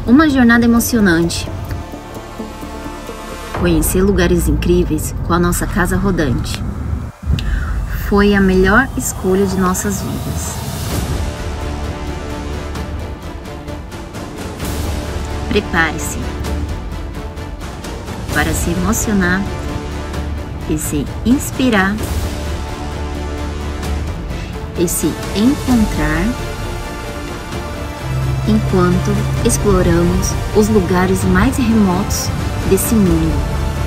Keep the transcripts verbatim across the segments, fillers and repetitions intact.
Uma jornada emocionante. Conhecer lugares incríveis com a nossa casa rodante. Foi a melhor escolha de nossas vidas. Prepare-se para se emocionar e se inspirar e se encontrar enquanto exploramos os lugares mais remotos desse mundo.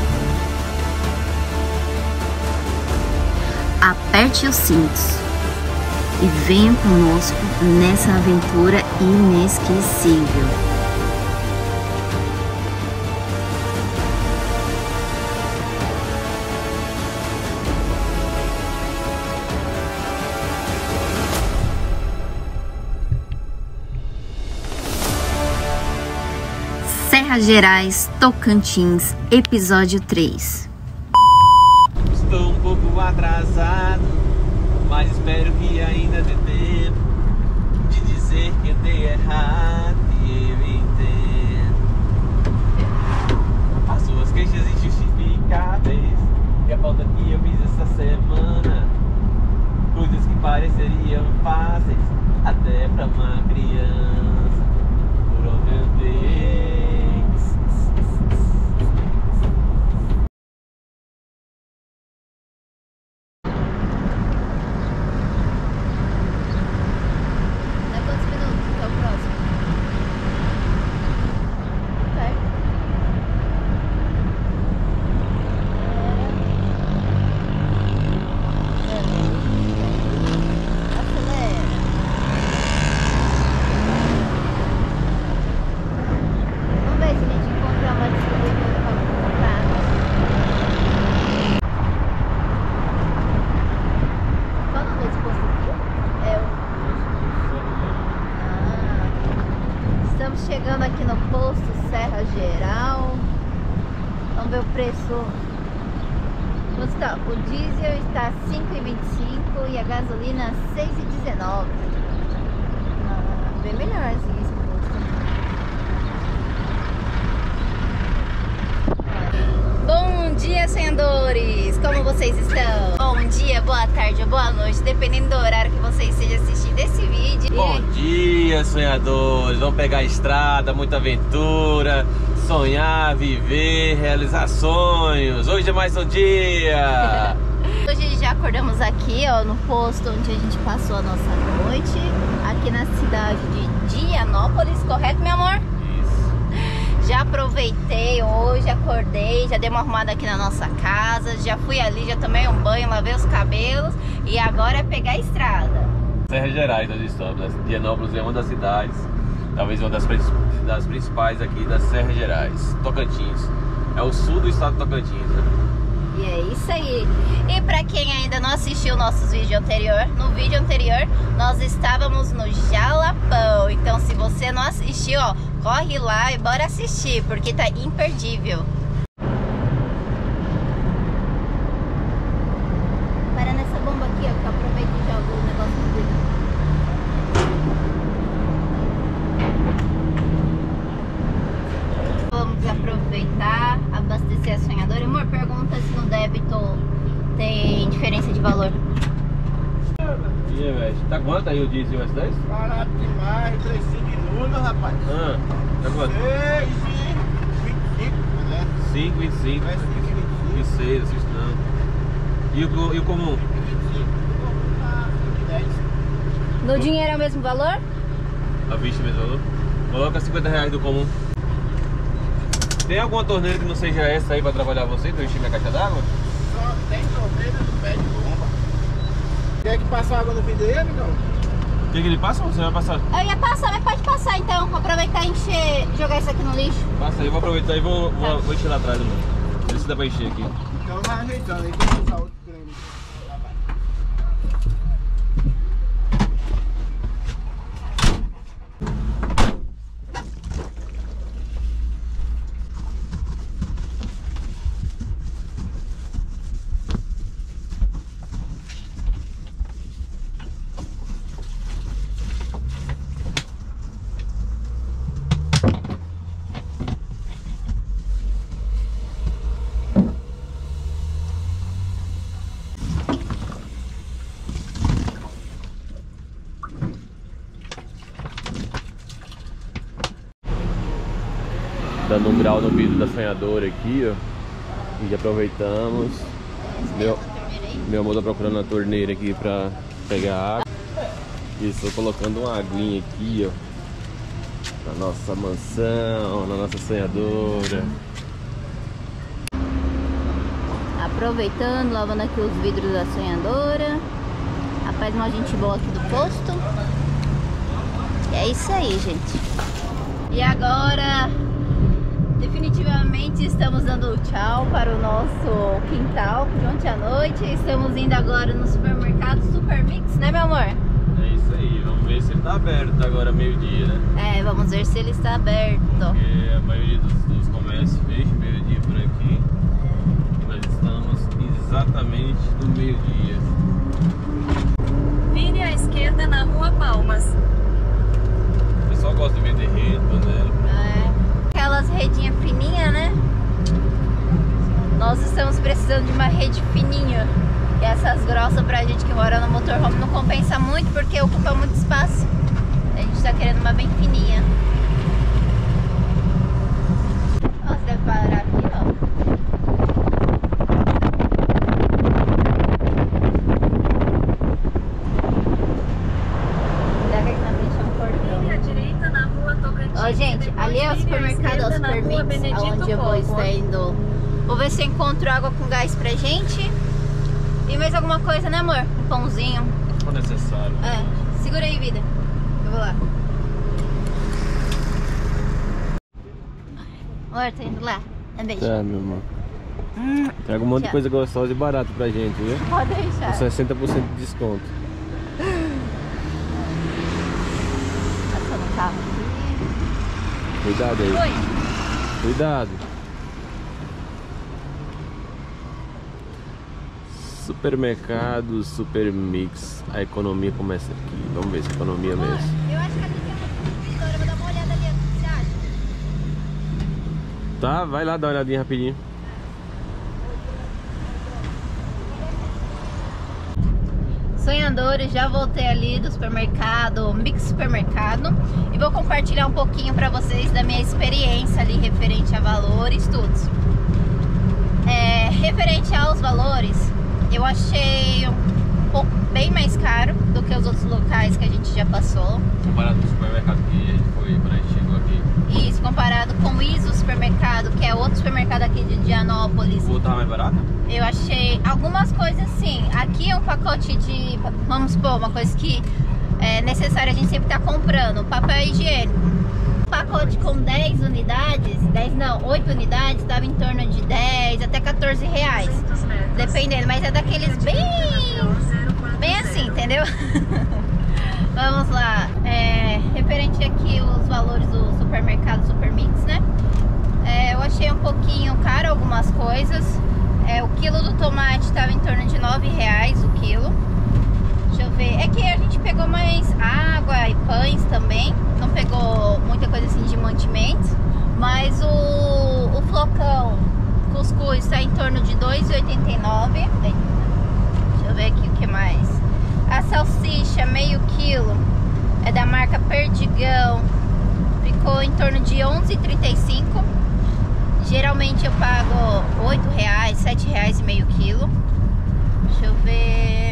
Aperte os cintos e venha conosco nessa aventura inesquecível. Serra Gerais, Tocantins, episódio três. Estou um pouco atrasado, mas espero que ainda dê tempo de dizer que eu dei errado e eu entendo as suas queixas injustificáveis e a falta que eu fiz essa semana, coisas que pareceriam fáceis até pra uma criança. Por onde eu dei. Chegando aqui no posto Serra Geral. Vamos ver o preço. Quanto está? O diesel está cinco e vinte e cinco e a gasolina seis e dezenove. Ah, bem melhorzinho esse posto. Bom dia, sonhadores! Como vocês estão? Bom dia, boa tarde ou boa noite, dependendo do horário que você esteja assistindo esse vídeo. Bom dia, sonhadores! Vamos pegar a estrada, muita aventura, sonhar, viver, realizar sonhos. Hoje é mais um dia! Hoje já acordamos aqui, ó, no posto onde a gente passou a nossa noite, aqui na cidade de Dianópolis, correto, meu amor? Já aproveitei hoje, acordei, já dei uma arrumada aqui na nossa casa, já fui ali, já tomei um banho, lavei os cabelos e agora é pegar a estrada. Serra Gerais, nós estamos. Dianópolis é uma das cidades, talvez uma das, das principais aqui da Serra Gerais, Tocantins. É o sul do estado de Tocantins, né? E é isso aí. E pra quem ainda não assistiu nossos vídeos anterior, no vídeo anterior nós estávamos no Jalapão. Então se você não assistiu, ó, corre lá e bora assistir, porque tá imperdível. Para nessa bomba aqui, ó, que eu aproveito e jogo o negócio no vídeo. Vamos aproveitar, abastecer a sonhadora. Amor, pergunta se no débito tem diferença de valor. E aí, velho? Tá quanto aí o diesel S dez? Barato demais, três cinco minutos, rapaz. Ah, tá quanto? seis e vinte e cinco, né? cinco, vinte e cinco. É cinco e vinte e vinte e seis, assiste não. E o, e o comum? No dinheiro é o mesmo valor? A vista mesmo valor? Coloca cinquenta reais do comum. Tem alguma torneira que não seja essa aí pra trabalhar você, pra eu encher minha caixa d'água? Só tem torneira no pé de bomba. Quer que passe água no fim dele, amigão? Quer que ele passe ou você vai passar? Eu ia passar, mas pode passar então. Vou aproveitar e encher, jogar isso aqui no lixo. Passa aí, eu vou aproveitar e vou, vou, vou encher lá atrás, mano. Vê se dá pra encher aqui. Então vai ajeitando aí, tem que usar outro creme. Dando um grau no vidro da sonhadora aqui, ó. E já aproveitamos. Meu, meu amor tá procurando a torneira aqui pra pegar água. E estou colocando uma aguinha aqui, ó. Na nossa mansão, na nossa sonhadora. Aproveitando, lavando aqui os vidros da sonhadora. Rapaz, uma gente boa aqui do posto. E é isso aí, gente. E agora, definitivamente estamos dando tchau para o nosso quintal de ontem à noite. Estamos indo agora no supermercado Super Mix, né, meu amor? É isso aí, vamos ver se ele tá aberto agora meio-dia, né? É, vamos ver se ele está aberto. Porque a maioria dos, dos comércios fecha meio-dia por aqui. E nós estamos exatamente no meio-dia. Vire à esquerda na Rua Palmas. O pessoal gosta de vender rede, panela. É, aquelas redinhas fininhas, né? Nós estamos precisando de uma rede fininha. E essas grossas pra gente que mora no motorhome não compensa muito porque ocupa muito espaço. A gente tá querendo uma bem fininha. Ó, você deve parar aqui, ó. Será que aqui na frente é um portão? Vire à direita na Rua Tocantins. Ó, gente, ali é o supermercado, o Super Mix, onde eu vou estar indo. Vou ver se eu encontro água com gás pra gente. E mais alguma coisa, né, amor? Um pãozinho. Se for necessário. É, segura aí, vida. Eu vou lá. Amor, tô indo lá. Um beijo. Tá, meu irmão. Hum, Traga um monte de tchau. coisa gostosa e barata pra gente, viu? Pode deixar. Com sessenta por cento de desconto. Passando o carro aqui. Cuidado aí. Oi. Cuidado. Supermercado Super Mix. A economia começa aqui. Vamos ver se é economia Amor, mesmo. eu acho que ali tem uma distribuidora. Vou dar uma olhada ali, o que você acha? Tá, vai lá dar uma olhadinha rapidinho. Sonhadores, já voltei ali do supermercado, Mix Supermercado, e vou compartilhar um pouquinho pra vocês da minha experiência ali referente a valores, tudo. É, referente aos valores, eu achei um pouco bem mais caro do que os outros locais que a gente já passou. Comparado com o supermercado que a gente foi quando a gente chegou aqui. Isso, comparado com o Iso Supermercado, que é outro supermercado aqui de Indianópolis. O outro tava mais barato? Eu achei algumas coisas assim. Aqui é um pacote de, vamos supor, uma coisa que é necessária a gente sempre tá comprando, papel higiênico. Um pacote com dez unidades, dez não, oito unidades, estava em torno de dez até quatorze reais. Dependendo, mas é daqueles bem, bem assim, entendeu? Vamos lá, é, referente aqui os valores do supermercado Super Mix, né? É, eu achei um pouquinho caro algumas coisas. É, o quilo do tomate estava em torno de nove reais o quilo. Deixa eu ver. É que a gente pegou mais água e pães também. Não pegou muita coisa assim de mantimentos. Mas o, o flocão cuscuz está em torno de dois reais e oitenta e nove centavos. Deixa eu ver aqui o que mais. A salsicha meio quilo é da marca Perdigão. Ficou em torno de onze reais e trinta e cinco centavos. Geralmente eu pago oito reais, sete reais e meio quilo. Deixa eu ver.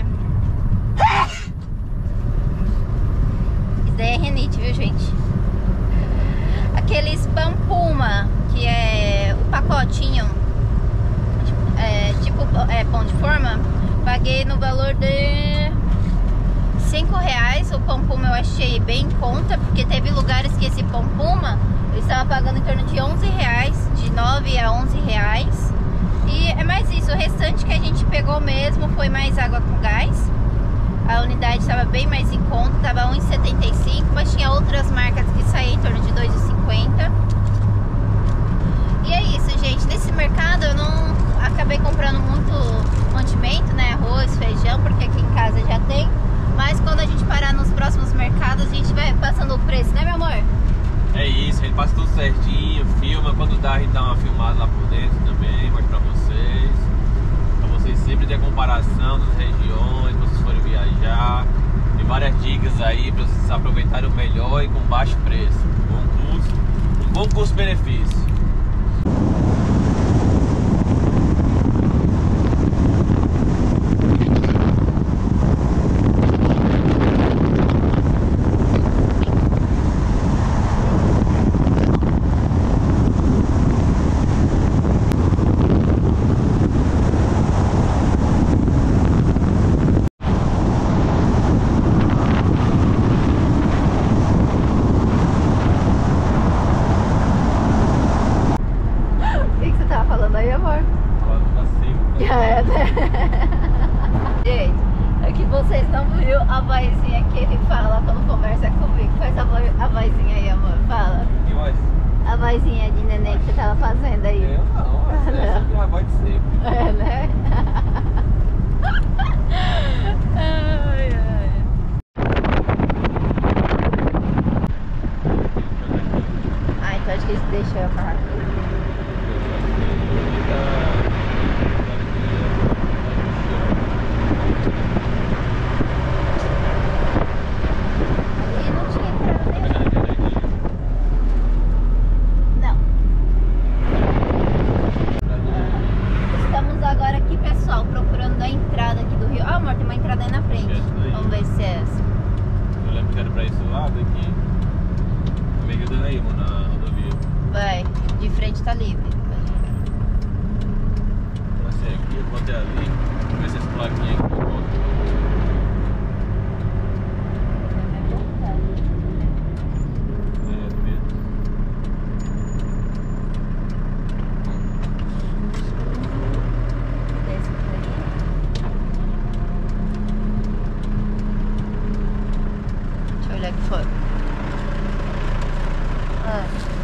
Isso daí é renite, viu, gente? Aqueles pão puma, que é o pacotinho, é, tipo é, pão de forma, paguei no valor de cinco reais. O pão puma eu achei bem em conta, porque teve lugares que esse pão puma eu estava pagando em torno de onze reais, de nove a onze reais. E é mais isso, o restante que a gente pegou mesmo foi mais água com gás. A unidade estava bem mais em conta, estava um real e setenta e cinco centavos, mas tinha outras marcas que saíam em torno de dois reais e cinquenta centavos. E é isso, gente. Nesse mercado eu não acabei comprando muito mantimento, né? Arroz, feijão, porque aqui em casa já tem. Mas quando a gente parar nos próximos mercados, a gente vai passando o preço, né, meu amor? É isso, a gente passa tudo certinho, filma, quando dá a gente dá uma filmada lá por dentro também, mostra pra vocês. Pra vocês sempre terem comparação das regiões, pra vocês forem viajar. Tem várias dicas aí pra vocês aproveitarem o melhor e com baixo preço. Bom custo, um bom custo-benefício. É, né? Gente, é que vocês não viram a vozinha que ele fala quando conversa comigo. Faz a, vo a vozinha aí, amor. Fala. Que voz? A vozinha de neném que você tava fazendo aí. Eu não, essa é sempre a voz de sempre. É, né? Ai, ai. Ah, então acho que eles deixam eu carro aqui. Ali não tinha entrada nenhuma. Não. Estamos agora aqui, pessoal, procurando a entrada aqui do rio. Ah, amor, tem uma entrada aí na frente. Vamos ver se é essa. Eu lembro que era pra esse lado aqui. No meio da Naíma, na rodovia. Vai, de frente tá livre. Passei aqui, eu vou até ali. Vou ver se essa plaquinha aqui eu volto. É, do medo. Desce por aí. Deixa eu olhar aqui fora. Ah.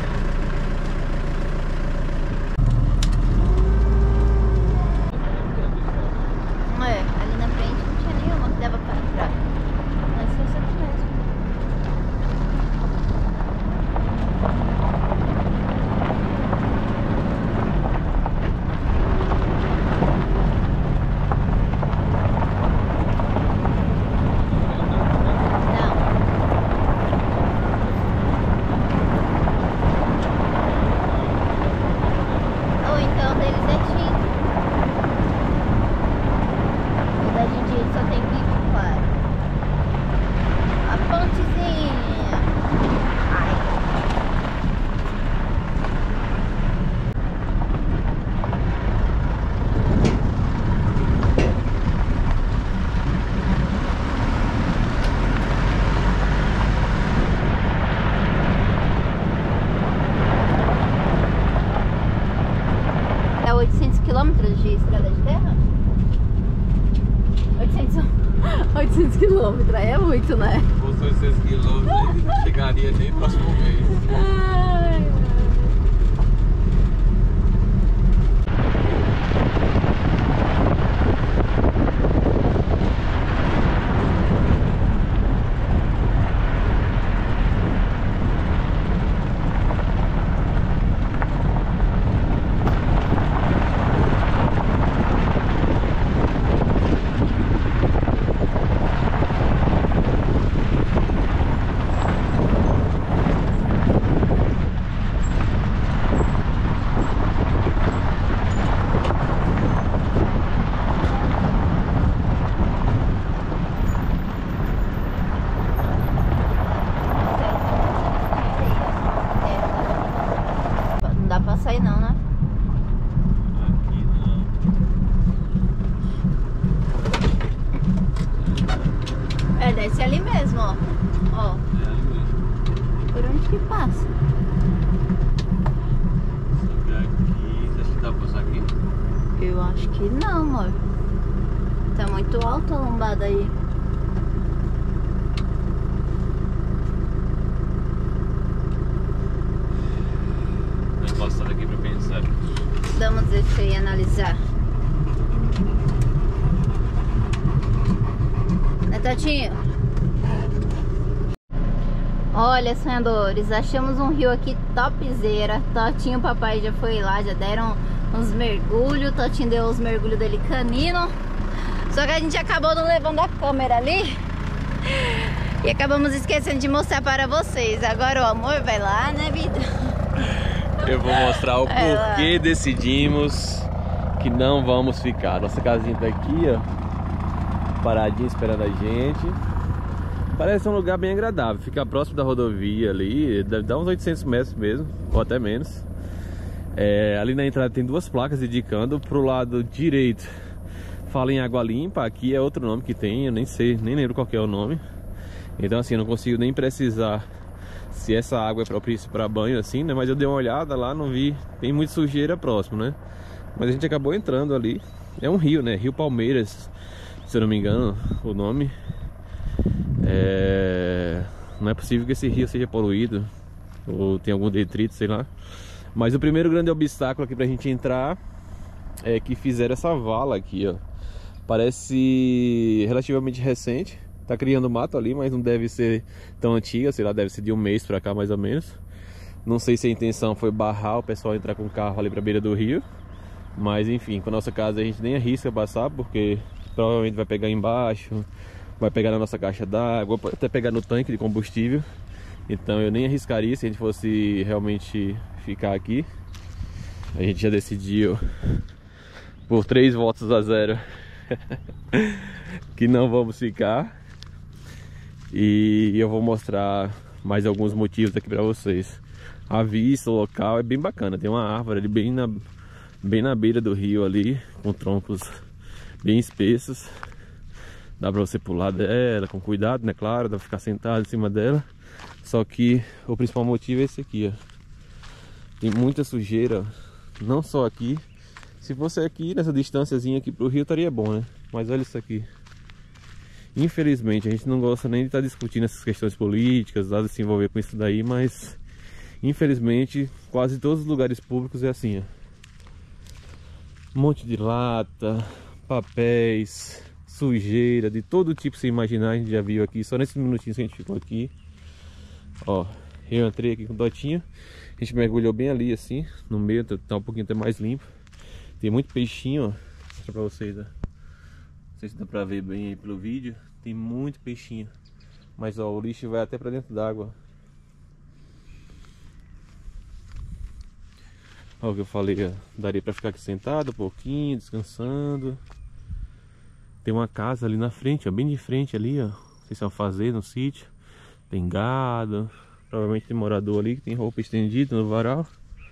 É, ali na frente não tinha nenhuma que dava pra entrar. Mas foi isso aqui mesmo. Não. Ou então deles é tinta. O da gente só tem bico, claro. A pontezinha. Ai. É oitocentos quilômetros de estrada de terra? oitocentos, oitocentos quilômetros, aí é muito, né? Se fosse oitocentos quilômetros, não chegaria nem próximo mês. Ai, não dá pra sair não, né? Aqui não. É, desce ali mesmo, ó. Ó, É ali mesmo. por onde que passa? Subir aqui. Você acha que dá pra passar aqui? Eu acho que não, amor. Tá muito alta a lombada aí. Eu posso estar aqui pra pensar. Vamos descer e analisar. Né, Tatinho? Olha, sonhadores, achamos um rio aqui topzera. Totinho e o papai já foi lá, já deram uns mergulhos. Totinho deu os mergulhos dele canino. Só que a gente acabou não levando a câmera ali. E acabamos esquecendo de mostrar para vocês. Agora o amor vai lá, né, vida? Eu vou mostrar o É lá. porquê decidimos que não vamos ficar. Nossa casinha tá aqui, ó, paradinha esperando a gente. Parece um lugar bem agradável. Fica próximo da rodovia ali. Deve dar uns oitocentos metros mesmo, ou até menos. É, ali na entrada tem duas placas indicando. Pro lado direito fala em água limpa. Aqui é outro nome que tem, eu nem sei, nem lembro qual que é o nome. Então assim, eu não consigo nem precisar se essa água é propícia para banho assim, né? Mas eu dei uma olhada lá, não vi, tem muita sujeira próximo, né? Mas a gente acabou entrando ali. é um rio, né? Rio Palmeiras, se eu não me engano o nome. É... Não é possível que esse rio seja poluído ou tenha algum detrito, sei lá. Mas o primeiro grande obstáculo aqui pra gente entrar é que fizeram essa vala aqui, ó. Parece relativamente recente. Tá criando mato ali, mas não deve ser tão antiga, sei lá, deve ser de um mês pra cá mais ou menos. Não sei se a intenção foi barrar o pessoal entrar com o carro ali pra beira do rio. Mas enfim, com a nossa casa a gente nem arrisca passar, porque provavelmente vai pegar embaixo, vai pegar na nossa caixa d'água, pode até pegar no tanque de combustível. Então eu nem arriscaria se a gente fosse realmente ficar aqui. A gente já decidiu por três votos a zero que não vamos ficar. E eu vou mostrar mais alguns motivos aqui pra vocês. A vista, o local é bem bacana. Tem uma árvore ali bem na, bem na beira do rio ali, com troncos bem espessos. Dá pra você pular dela com cuidado, né? Claro, dá pra ficar sentado em cima dela. Só que o principal motivo é esse aqui, ó. Tem muita sujeira, não só aqui. Se fosse aqui, nessa distânciazinha aqui pro rio, estaria bom, né? Mas olha isso aqui. Infelizmente, a gente não gosta nem de estar discutindo essas questões políticas, nada de se envolver com isso daí, mas infelizmente, quase todos os lugares públicos é assim, ó. Um monte de lata, papéis, sujeira, de todo tipo que você imaginar, a gente já viu aqui, só nesses minutinhos que a gente ficou aqui. Ó, eu entrei aqui com o Totinho, a gente mergulhou bem ali assim, no meio, tá um pouquinho até mais limpo. Tem muito peixinho, ó, vou mostrar pra vocês, ó. Não sei se dá pra ver bem aí pelo vídeo. Tem muito peixinho. Mas ó, o lixo vai até pra dentro d'água. Olha o que eu falei, ó. Daria pra ficar aqui sentado um pouquinho, descansando. Tem uma casa ali na frente, ó, bem de frente ali, ó. Não sei se é um fazer no sítio. Tem gado. Provavelmente tem morador ali que tem roupa estendida no varal.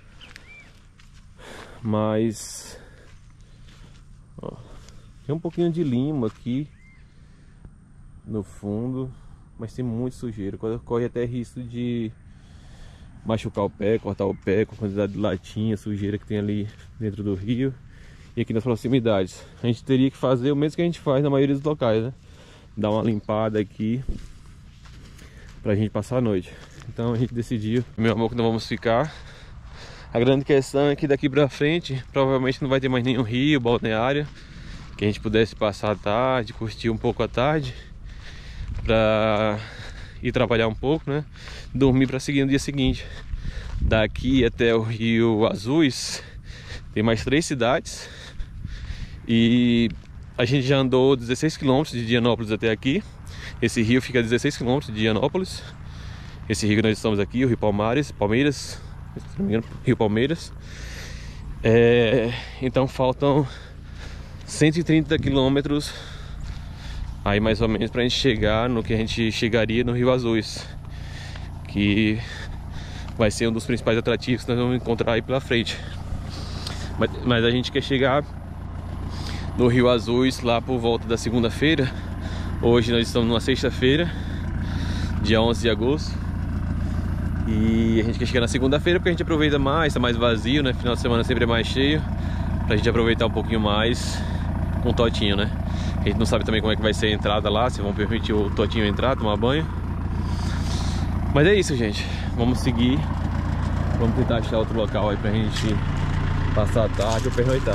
Mas ó, tem um pouquinho de limo aqui no fundo, mas tem muito sujeira. Corre até risco de machucar o pé, cortar o pé com a quantidade de latinha, sujeira que tem ali dentro do rio e aqui nas proximidades. A gente teria que fazer o mesmo que a gente faz na maioria dos locais, né? Dar uma limpada aqui pra gente passar a noite. Então a gente decidiu, meu amor, que não vamos ficar. A grande questão é que daqui pra frente provavelmente não vai ter mais nenhum rio, balneário, que a gente pudesse passar a tarde, curtir um pouco a tarde, pra ir trabalhar um pouco, né? Dormir pra seguir no dia seguinte. Daqui até o Rio Azuis tem mais três cidades e a gente já andou dezesseis quilômetros de Dianópolis até aqui. Esse rio fica a dezesseis quilômetros de Dianópolis. Esse rio que nós estamos aqui, o Rio Palmares, Palmeiras, se não me engano, Rio Palmeiras. É, então faltam cento e trinta quilômetros aí mais ou menos pra gente chegar no que a gente chegaria no Rio Azuis, que vai ser um dos principais atrativos que nós vamos encontrar aí pela frente. Mas, mas a gente quer chegar no Rio Azuis lá por volta da segunda-feira. Hoje nós estamos numa sexta-feira, dia onze de agosto. E a gente quer chegar na segunda-feira porque a gente aproveita mais, tá mais vazio, né? Final de semana sempre é mais cheio, pra gente aproveitar um pouquinho mais com o Totinho, né? A gente não sabe também como é que vai ser a entrada lá, se vão permitir o Totinho entrar, tomar banho. Mas é isso, gente. Vamos seguir. Vamos tentar achar outro local aí pra gente passar a tarde ou pernoitar.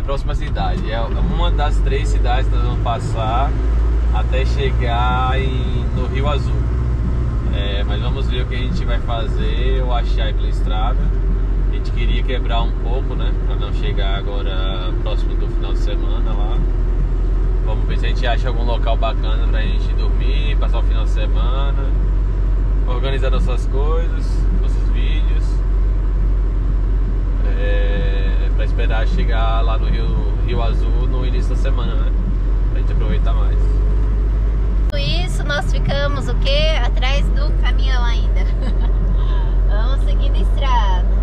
próxima cidade. É uma das três cidades que nós vamos passar até chegar em, no Rio Azul. É, mas vamos ver o que a gente vai fazer ou achar aí pela estrada. A gente queria quebrar um pouco, né? Pra não chegar agora próximo do final de semana lá. Vamos ver se a gente acha algum local bacana pra gente dormir, passar o final de semana, organizar nossas coisas, nossos vídeos. É, pra esperar chegar lá no Rio, Rio Azul no início da semana, né? Pra gente aproveitar mais. Com isso, nós ficamos o quê? Atrás do caminhão ainda. Vamos seguindo a estrada.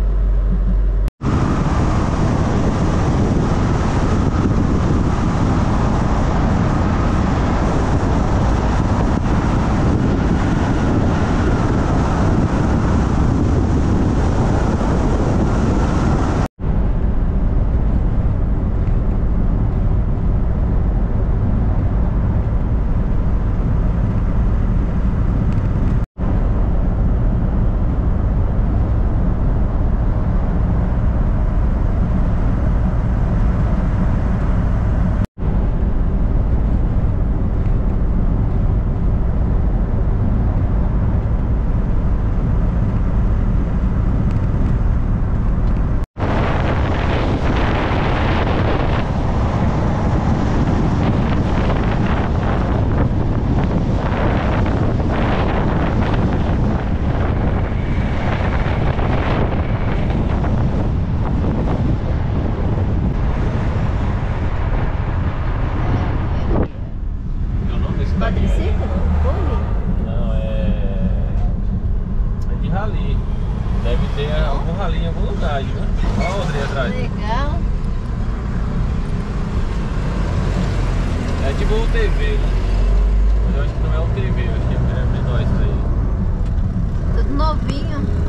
Quadriciclo? Buggy? Não, é... é de rally. Deve ter algum rally em algum lugar, viu? Olha a outra aí atrás. Legal. É tipo um T V, né? Mas eu acho que não é um T V, eu acho que é menor isso aí. Tudo novinho.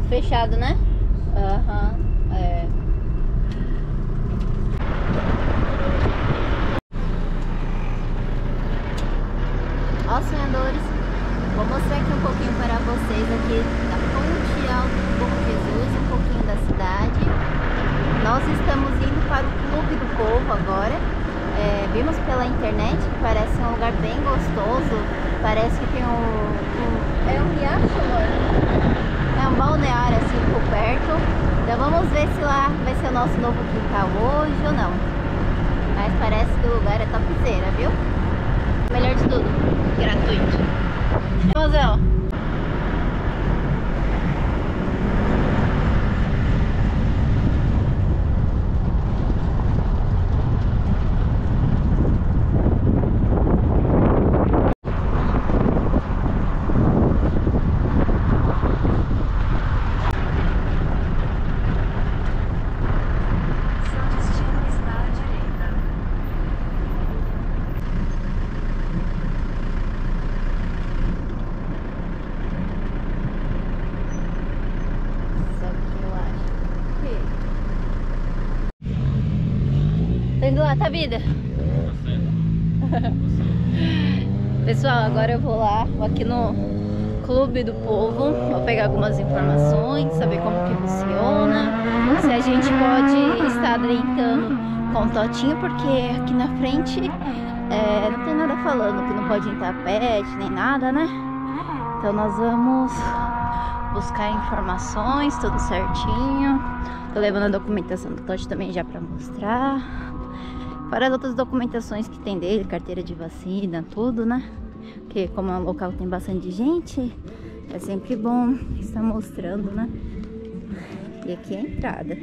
fechado, né? Aham, uhum, é. Ó, sonhadores, vou mostrar aqui um pouquinho para vocês aqui da Ponte Alta do Bom Jesus, um pouquinho da cidade. Nós estamos indo para o Clube do Povo agora. É, vimos pela internet que parece um lugar bem gostoso. Parece que tem um... um é um riacho, amor? É um balneário assim por perto. Então vamos ver se lá vai ser o nosso novo quintal hoje ou não. Mas parece que o lugar é topzera, viu? Melhor de tudo, gratuito. Mozão. Tá indo lá, tá, vida? Pessoal, agora eu vou lá, vou aqui no Clube do Povo, vou pegar algumas informações, saber como que funciona, se a gente pode estar brincando com o Totinho, porque aqui na frente é, não tem nada falando que não pode entrar pet nem nada, né? Então nós vamos buscar informações, tudo certinho. Tô levando a documentação do Totti também já pra mostrar. Fora as outras documentações que tem dele, carteira de vacina, tudo, né? Porque como é um local que tem bastante gente, é sempre bom estar mostrando, né? E aqui é a entrada.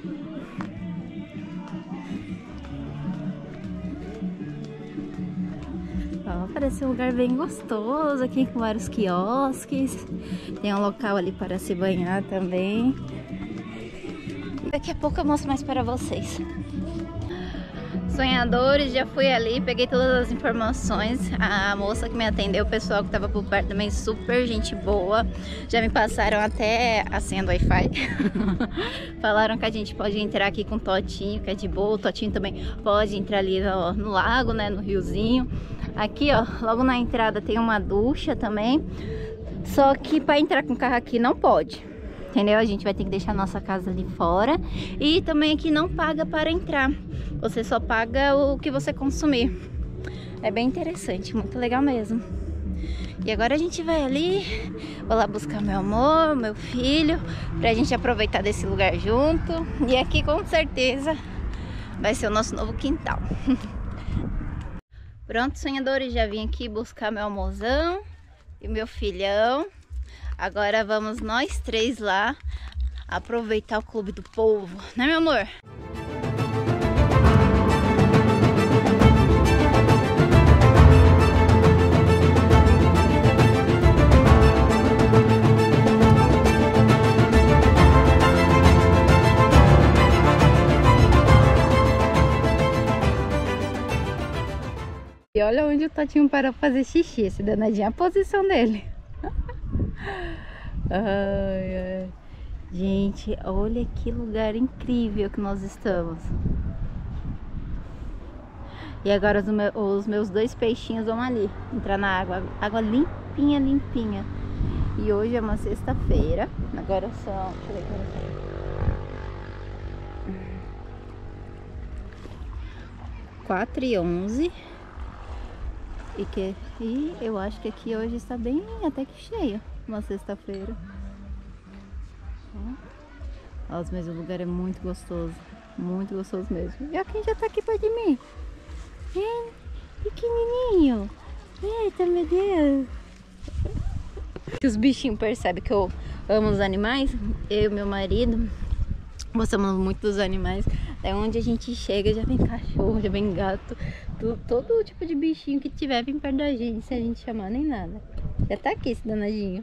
Ó, parece um lugar bem gostoso aqui, com vários quiosques. Tem um local ali para se banhar também. Daqui a pouco eu mostro mais para vocês. Sonhadores, já fui ali, peguei todas as informações. A moça que me atendeu, o pessoal que estava por perto também, super gente boa. Já me passaram até a senha do Wi-Fi. Falaram que a gente pode entrar aqui com o Totinho, que é de boa. O Totinho também pode entrar ali no, no lago, né, no riozinho. Aqui, ó, logo na entrada tem uma ducha também. Só que para entrar com o carro aqui não pode. Entendeu? A gente vai ter que deixar a nossa casa ali fora. E também aqui não paga para entrar. Você só paga o que você consumir. É bem interessante, muito legal mesmo. E agora a gente vai ali. Vou lá buscar meu amor, meu filho, pra gente aproveitar desse lugar junto. E aqui com certeza vai ser o nosso novo quintal. Pronto, sonhadores, já vim aqui buscar meu amorzão e meu filhão. Agora vamos nós três lá aproveitar o Clube do Povo, né, meu amor? E olha onde o Totinho parou pra fazer xixi, esse danadinho, a posição dele. Ai, ai. Gente, olha que lugar incrível que nós estamos. E agora os, me os meus dois peixinhos vão ali entrar na água. Água limpinha, limpinha. E hoje é uma sexta-feira. Agora são... Deixa eu ver aqui. quatro e onze. E, que, e eu acho que aqui hoje está bem até que cheio. Uma sexta-feira. Ó, mas o lugar é muito gostoso. Muito gostoso mesmo. E ó, quem já tá aqui perto de mim? É, pequenininho. Eita, meu Deus. Os bichinhos percebem que eu amo os animais. Eu e meu marido gostamos muito dos animais. É onde a gente chega, já vem cachorro, já vem gato. Todo, todo tipo de bichinho que tiver vem perto da gente, sem a gente chamar nem nada. Já tá aqui esse danadinho.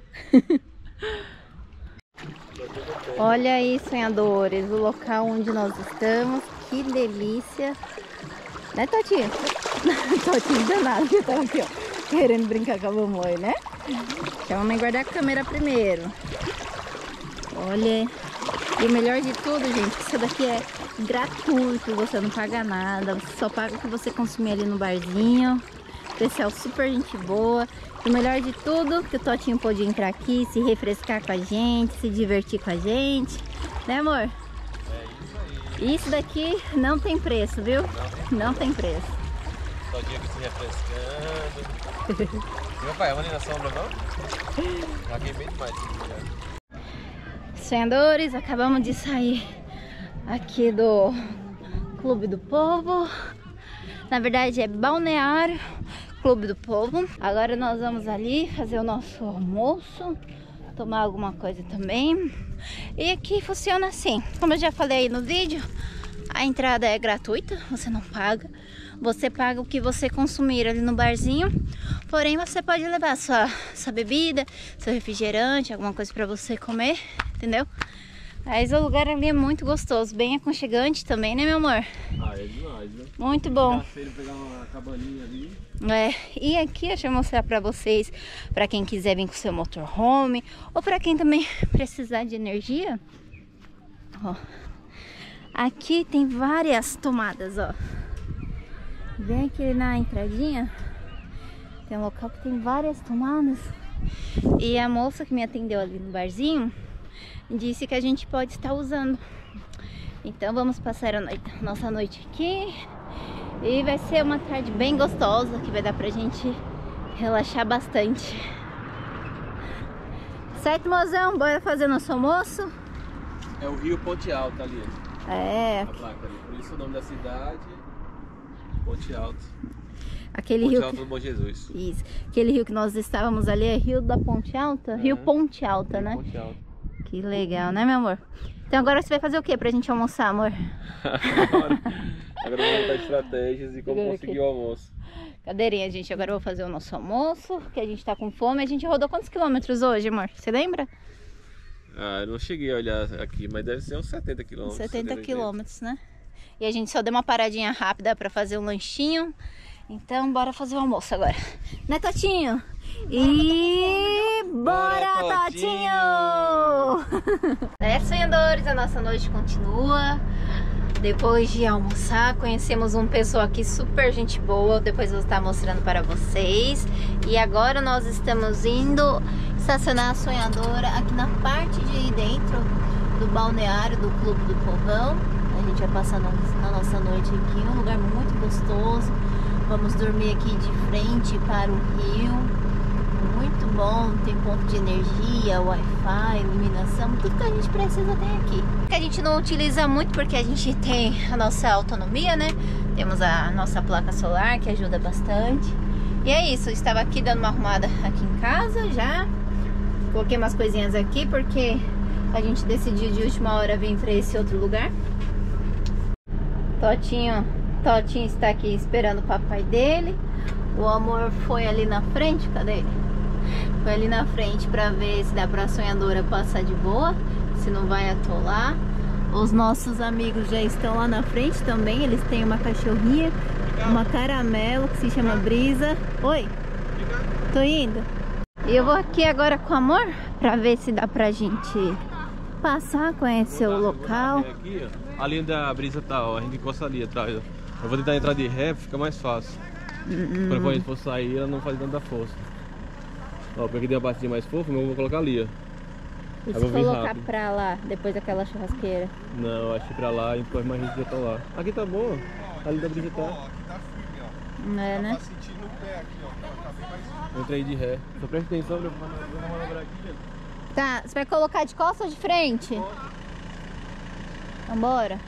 Olha aí, sonhadores, o local onde nós estamos. Que delícia. Né, Totinho? Totinho danado que tá aqui, ó, querendo brincar com a mamãe, né? Então vamos guardar a câmera primeiro. Olha, e o melhor de tudo, gente, isso daqui é gratuito, você não paga nada, você só paga o que você consumir ali no barzinho. Pessoal super gente boa. E o melhor de tudo, que o Totinho pôde entrar aqui, se refrescar com a gente, se divertir com a gente. Né, amor? É isso aí. Isso daqui não tem preço, viu? Não tem preço. Só dia que se refrescando. Meu pai, vamos ali na sombra, não? Já queimei demais. Sonhadores, acabamos de sair aqui do Clube do Povo. Na verdade é Balneário Clube do Povo. Agora nós vamos ali fazer o nosso almoço, tomar alguma coisa também. E aqui funciona assim, como eu já falei aí no vídeo, a entrada é gratuita, você não paga. Você paga o que você consumir ali no barzinho. Porém, você pode levar sua, sua bebida, seu refrigerante, alguma coisa para você comer, entendeu? Mas o lugar ali é muito gostoso, bem aconchegante também, né, meu amor? Ah, é demais, né? Muito bom. Ele pegar uma cabaninha ali. É, e aqui deixa eu mostrar pra vocês, pra quem quiser vir com seu motorhome, ou pra quem também precisar de energia. Ó, aqui tem várias tomadas, ó. Vem aqui na entradinha, tem um local que tem várias tomadas. E a moça que me atendeu ali no barzinho disse que a gente pode estar usando. Então vamos passar a noite, nossa noite aqui. E vai ser uma tarde bem gostosa, que vai dar pra gente relaxar bastante. Certo, mozão? Bora fazer nosso almoço? É o Rio Ponte Alta ali. É. A placa ali. Por isso o nome da cidade, Ponte Alta. Aquele Ponte rio Alta que... do Bom Jesus. Isso. Aquele rio que nós estávamos ali é Rio da Ponte Alta? É. Rio Ponte Alta, Rio né? Ponte Alta. Que legal, né, meu amor? Então agora você vai fazer o que pra gente almoçar, amor? Agora, agora vamos montar estratégias e como conseguir o almoço. Cadeirinha, gente. Agora eu vou fazer o nosso almoço, que a gente tá com fome. A gente rodou quantos quilômetros hoje, amor? Você lembra? Ah, eu não cheguei a olhar aqui, mas deve ser uns setenta quilômetros. setenta quilômetros, né? E a gente só deu uma paradinha rápida pra fazer um lanchinho. Então bora fazer o almoço agora. Né, Totinho? E bora, Bora, Totinho! É, sonhadores, a nossa noite continua. Depois de almoçar, conhecemos uma pessoa aqui super gente boa. Depois eu vou estar mostrando para vocês. E agora nós estamos indo estacionar a sonhadora aqui na parte de dentro do balneário do Clube do Povão. A gente vai passar na nossa noite aqui, um lugar muito gostoso. Vamos dormir aqui de frente para o rio. Muito bom, tem ponto de energia, Wi-Fi, iluminação, tudo que a gente precisa tem aqui. Que a gente não utiliza muito porque a gente tem a nossa autonomia, né? Temos a nossa placa solar que ajuda bastante. E é isso, eu estava aqui dando uma arrumada aqui em casa já. Coloquei umas coisinhas aqui porque a gente decidiu de última hora vir para esse outro lugar. Totinho, Totinho está aqui esperando o papai dele. O amor foi ali na frente, cadê ele? Foi ali na frente pra ver se dá pra sonhadora passar de boa, se não vai atolar. Os nossos amigos já estão lá na frente também. Eles têm uma cachorrinha, uma caramelo que se chama Brisa. Oi, tô indo. E eu vou aqui agora com o amor pra ver se dá pra gente passar, conhecer o local. Aqui, ó, a linha da Brisa tá, ó, a gente encosta ali atrás, ó. Eu vou tentar entrar de ré, fica mais fácil. Hum. Quando a gente for sair, ela não faz tanta força. Ó, porque deu uma batidinha mais fofa, mas eu vou colocar ali, ó. E se vou vir colocar rápido. pra lá, depois daquela churrasqueira? Não, acho que pra lá e depois mais gente já tá lá. Aqui tá bom, ó. Ali da Brisa tá. Aqui tá firme, ó. Não é, né? Tá sentindo o pé aqui, ó. Ela tá bem mais firme. Eu entrei de ré. Só presta atenção, eu vou manobrar aqui, gente. Tá, você vai colocar de costas ou de frente? Vambora.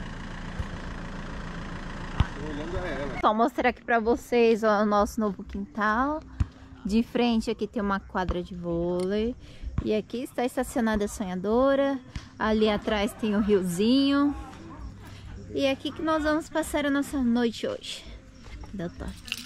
Tô olhando a ela. Vou mostrar aqui pra vocês, ó, o nosso novo quintal. De frente aqui tem uma quadra de vôlei. E aqui está estacionada a sonhadora. Ali atrás tem o riozinho. E é aqui que nós vamos passar a nossa noite hoje. Cadê o Totti?